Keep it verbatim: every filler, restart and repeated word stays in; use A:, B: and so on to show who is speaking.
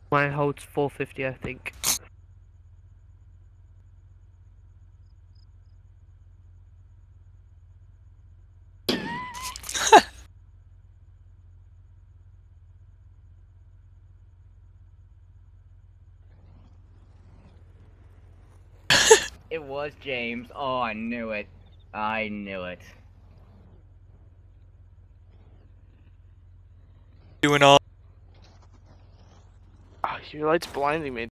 A: Mine holds four fifty, I think.
B: It was James. Oh, I knew it. I knew it.
C: Doing all.
D: Oh, your light's blinding me.